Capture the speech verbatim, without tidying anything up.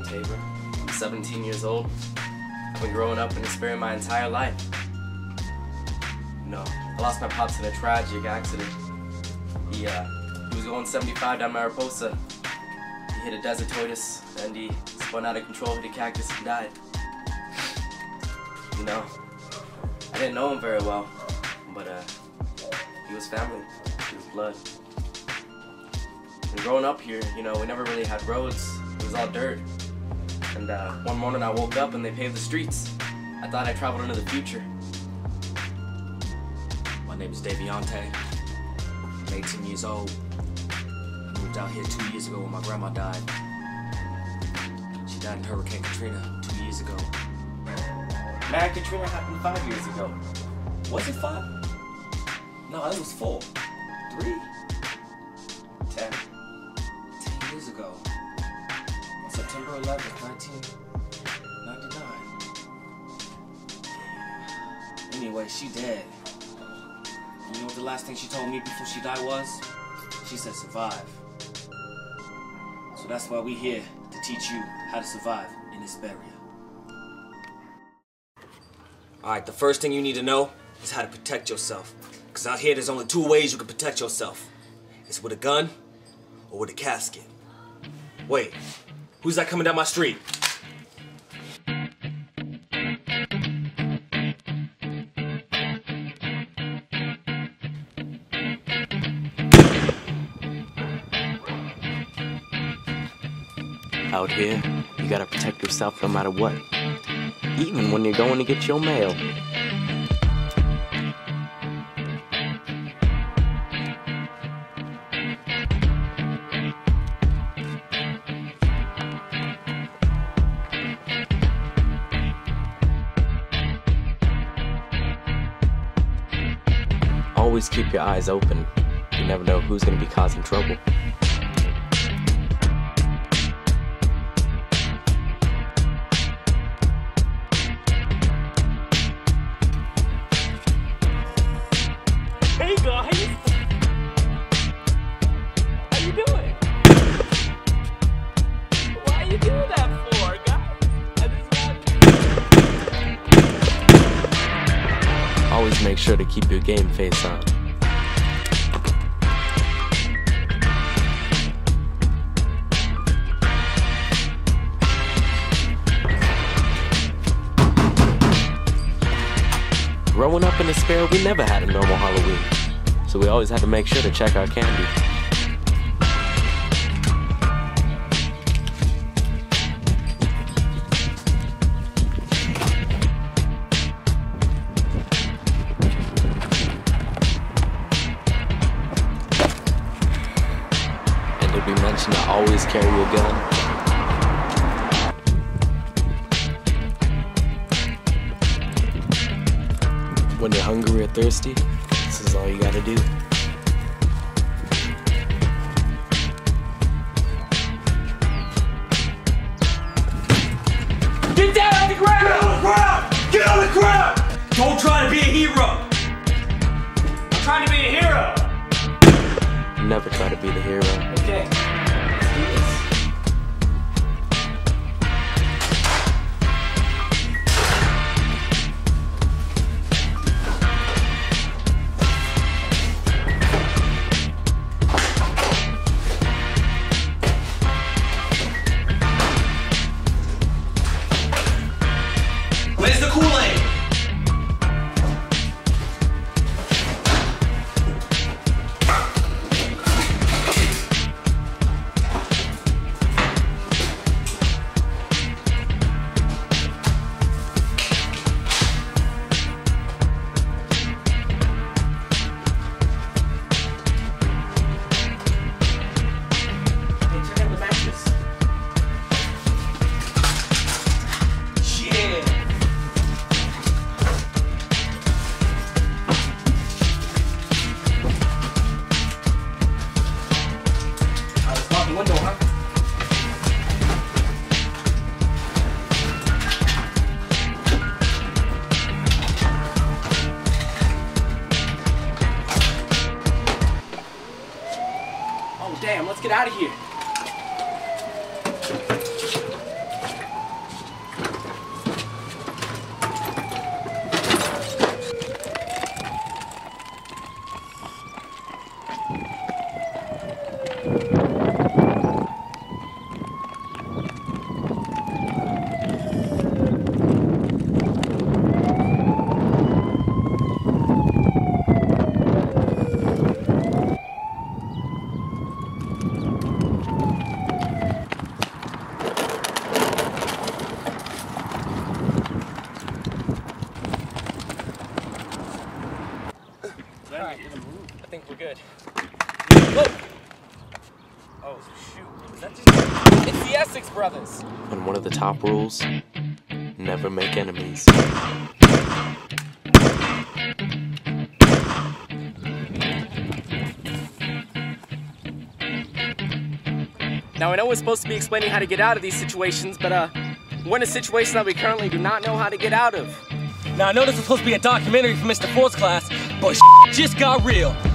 Taber. I'm seventeen years old. I've been growing up in Hesperia my entire life. You know, I lost my pops in a tragic accident. He, uh, he was going seventy-five down Mariposa. He hit a desert tortoise and he spun out of control, hit a cactus and died. You know, I didn't know him very well, but uh, he was family, he was blood. And growing up here, you know, we never really had roads. It was all dirt. And uh, one morning I woke up and they paved the streets. I thought I traveled into the future. My name is Davionte. I'm eighteen years old. I moved out here two years ago when my grandma died. She died in Hurricane Katrina two years ago. Man, Katrina happened five years ago. Was it five? No, it was four. Three? Ten. Ten years ago. On September eleventh, nineteen ninety-nine. Anyway, she dead. You know what the last thing she told me before she died was? She said survive. So that's why we here, to teach you how to survive in Hesperia. Alright, the first thing you need to know is how to protect yourself. Because out here, there's only two ways you can protect yourself. It's with a gun or with a casket. Wait, who's that coming down my street? Out here, you gotta protect yourself no matter what. Even when you're going to get your mail. Always keep your eyes open. You never know who's gonna be causing trouble. Hey guys! How you doing? Why you doing that for, guys? I just want... Always make sure to keep your game face on. Growing up in Hesperia, we never had a normal Halloween, so we always had to make sure to check our candy. And did we mention to always carry a gun? When you're hungry or thirsty, this is all you gotta do. Get down on the ground! Get on the ground! Get on the ground! Don't try to be a hero! I'm trying to be a hero! Never try to be the hero. Okay, let's do this. Where's the Kool-Aid? Hey, check out the mattress. Yeah. Uh, let's lock the window, huh? Oh, damn, let's get out of here. I think we're good. Whoa! Oh, shoot. Is that just... It's the Essex brothers! And one of the top rules, never make enemies. Now, I know we're supposed to be explaining how to get out of these situations, but uh, we're in a situation that we currently do not know how to get out of. Now, I know this was supposed to be a documentary for Mister Ford's class, but just got real.